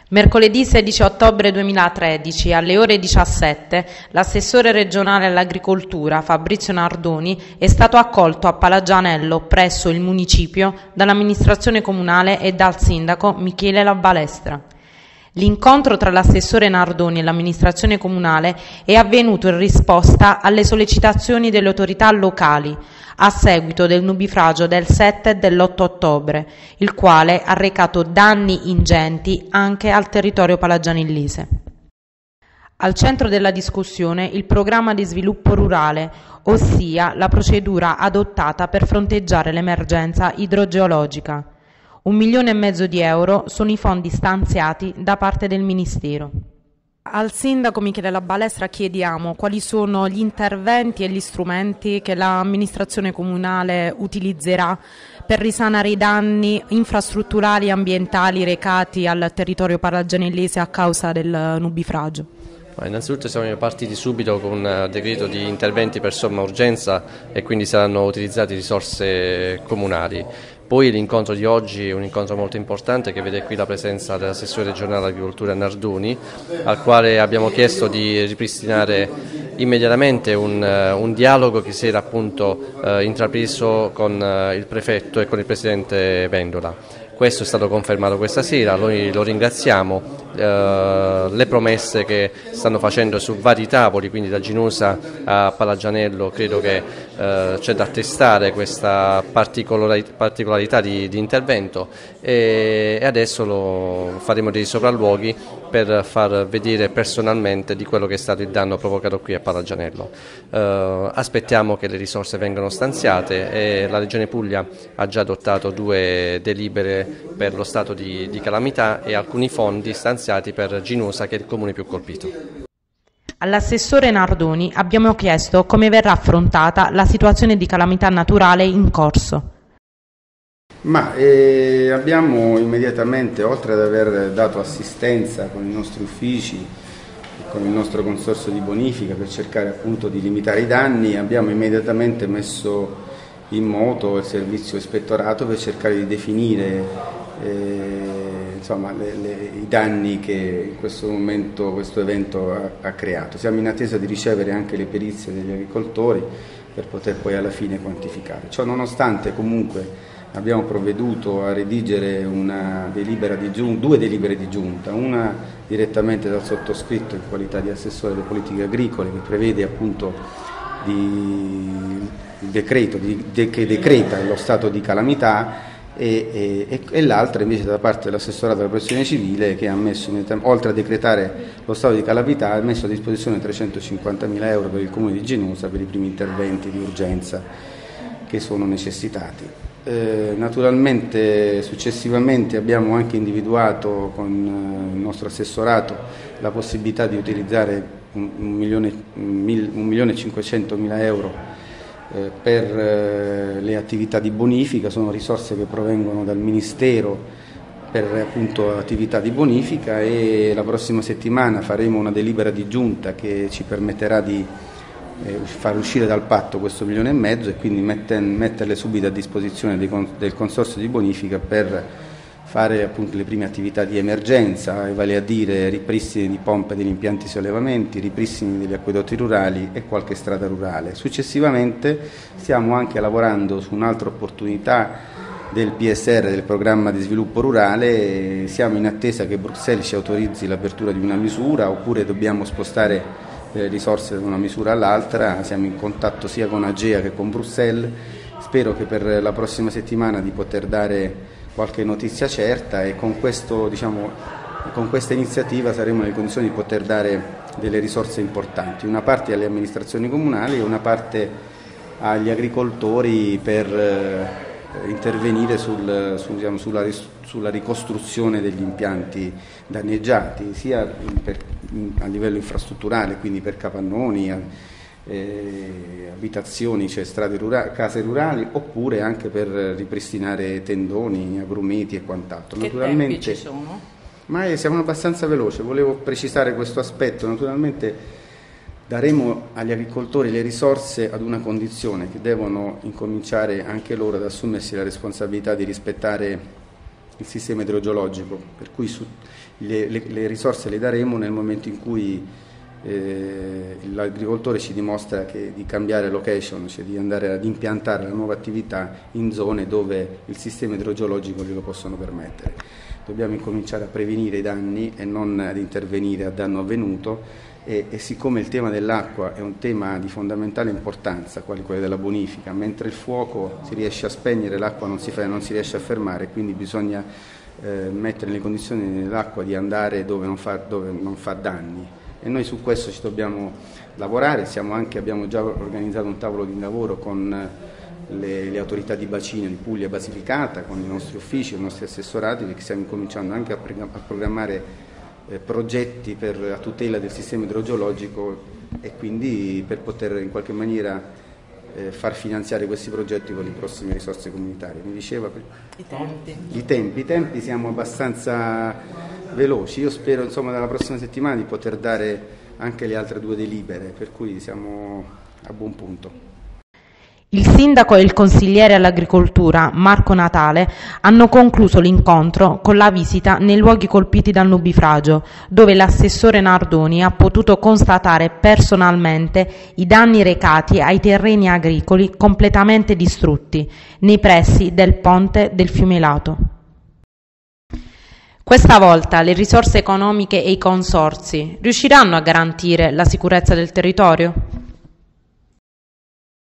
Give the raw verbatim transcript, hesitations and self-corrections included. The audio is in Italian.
Mercoledì sedici ottobre duemilatredici, alle ore diciassette, l'assessore regionale all'agricoltura Fabrizio Nardoni è stato accolto a Palagianello, presso il municipio, dall'amministrazione comunale e dal sindaco Michele La Balestra. L'incontro tra l'assessore Nardoni e l'amministrazione comunale è avvenuto in risposta alle sollecitazioni delle autorità locali a seguito del nubifragio del sette e dell'otto ottobre, il quale ha recato danni ingenti anche al territorio palagianellese. Al centro della discussione il programma di sviluppo rurale, ossia la procedura adottata per fronteggiare l'emergenza idrogeologica. Un milione e mezzo di euro sono i fondi stanziati da parte del Ministero. Al sindaco Michele La Balestra chiediamo quali sono gli interventi e gli strumenti che l'amministrazione comunale utilizzerà per risanare i danni infrastrutturali e ambientali recati al territorio palagianellese a causa del nubifragio. Innanzitutto siamo partiti subito con un decreto di interventi per somma urgenza e quindi saranno utilizzate risorse comunali. Poi l'incontro di oggi è un incontro molto importante che vede qui la presenza dell'assessore regionale all'agricoltura Nardoni, al quale abbiamo chiesto di ripristinare immediatamente un, un dialogo che si era appunto eh, intrapreso con eh, il prefetto e con il presidente Vendola. Questo è stato confermato questa sera, noi lo ringraziamo, eh, le promesse che stanno facendo su vari tavoli, quindi da Ginosa a Palagianello, credo che eh, c'è da attestare questa particolarità, particolarità di, di intervento e, e adesso lo, faremo dei sopralluoghi per far vedere personalmente di quello che è stato il danno provocato qui a Palagianello. Eh, aspettiamo che le risorse vengano stanziate e la Regione Puglia ha già adottato due delibere per lo stato di, di calamità e alcuni fondi stanziati per Ginosa, che è il comune più colpito. All'assessore Nardoni abbiamo chiesto come verrà affrontata la situazione di calamità naturale in corso. Ma eh, abbiamo immediatamente, oltre ad aver dato assistenza con i nostri uffici e con il nostro consorzio di bonifica per cercare appunto di limitare i danni, abbiamo immediatamente messo in moto il servizio ispettorato per cercare di definire eh, insomma, le, le, i danni che in questo momento questo evento ha, ha creato. Siamo in attesa di ricevere anche le perizie degli agricoltori per poter poi alla fine quantificare. Ciò nonostante comunque abbiamo provveduto a redigere una delibera di giunta, due delibere di giunta, una direttamente dal sottoscritto in qualità di assessore alle politiche agricole che prevede appunto di, il decreto di, de, che decreta lo stato di calamità e, e, e l'altra invece da parte dell'assessorato della protezione civile che ha messo, oltre a decretare lo stato di calamità, ha messo a disposizione trecentocinquantamila euro per il comune di Ginosa per i primi interventi di urgenza che sono necessitati. Eh, naturalmente successivamente abbiamo anche individuato con eh, il nostro assessorato la possibilità di utilizzare un, un milione, un milione e cinquecentomila euro eh, per eh, le attività di bonifica. Sono risorse che provengono dal Ministero per appunto attività di bonifica e la prossima settimana faremo una delibera di giunta che ci permetterà di far uscire dal patto questo milione e mezzo e quindi metterle subito a disposizione del consorzio di bonifica per fare appunto le prime attività di emergenza, vale a dire ripristini di pompe degli impianti di sollevamenti, ripristini degli acquedotti rurali e qualche strada rurale. Successivamente stiamo anche lavorando su un'altra opportunità del P S R, del programma di sviluppo rurale. Siamo in attesa che Bruxelles ci autorizzi l'apertura di una misura oppure dobbiamo spostare le risorse da una misura all'altra. Siamo in contatto sia con Agea che con Bruxelles, spero che per la prossima settimana di poter dare qualche notizia certa e con, questo, diciamo, con questa iniziativa saremo nelle condizioni di poter dare delle risorse importanti, una parte alle amministrazioni comunali e una parte agli agricoltori per eh, intervenire sul, su, diciamo, sulla, sulla ricostruzione degli impianti danneggiati, sia per, a livello infrastrutturale, quindi per capannoni, eh, abitazioni, cioè strade rurali, case rurali, oppure anche per ripristinare tendoni, agrumeti e quant'altro. Che Naturalmente, tempi ci sono? Ma eh, siamo abbastanza veloci, volevo precisare questo aspetto. Naturalmente daremo agli agricoltori le risorse ad una condizione, che devono incominciare anche loro ad assumersi la responsabilità di rispettare il sistema idrogeologico, per cui su, le, le, le risorse le daremo nel momento in cui eh, l'agricoltore ci dimostra che di cambiare location, cioè di andare ad impiantare la nuova attività in zone dove il sistema idrogeologico glielo possono permettere. Dobbiamo incominciare a prevenire i danni e non ad intervenire a danno avvenuto, e, e siccome il tema dell'acqua è un tema di fondamentale importanza, quale quello della bonifica, mentre il fuoco si riesce a spegnere, l'acqua non si, fa, non si riesce a fermare, quindi bisogna eh, mettere nelle condizioni l'acqua di andare dove non fa, dove non fa danni, e noi su questo ci dobbiamo lavorare. Siamo anche, abbiamo già organizzato un tavolo di lavoro con le, le autorità di bacino di Puglia e Basilicata, con i nostri uffici, i nostri assessorati, perché stiamo incominciando anche a, a programmare eh, progetti per la tutela del sistema idrogeologico, e quindi per poter in qualche maniera eh, far finanziare questi progetti con le prossime risorse comunitarie. Mi diceva i tempi. I tempi, i tempi siamo abbastanza veloci. Io spero, insomma, dalla prossima settimana di poter dare anche le altre due delibere, per cui siamo a buon punto. Il sindaco e il consigliere all'agricoltura, Marco Natale, hanno concluso l'incontro con la visita nei luoghi colpiti dal nubifragio, dove l'assessore Nardoni ha potuto constatare personalmente i danni recati ai terreni agricoli completamente distrutti nei pressi del ponte del fiume Lato. Questa volta le risorse economiche e i consorzi riusciranno a garantire la sicurezza del territorio?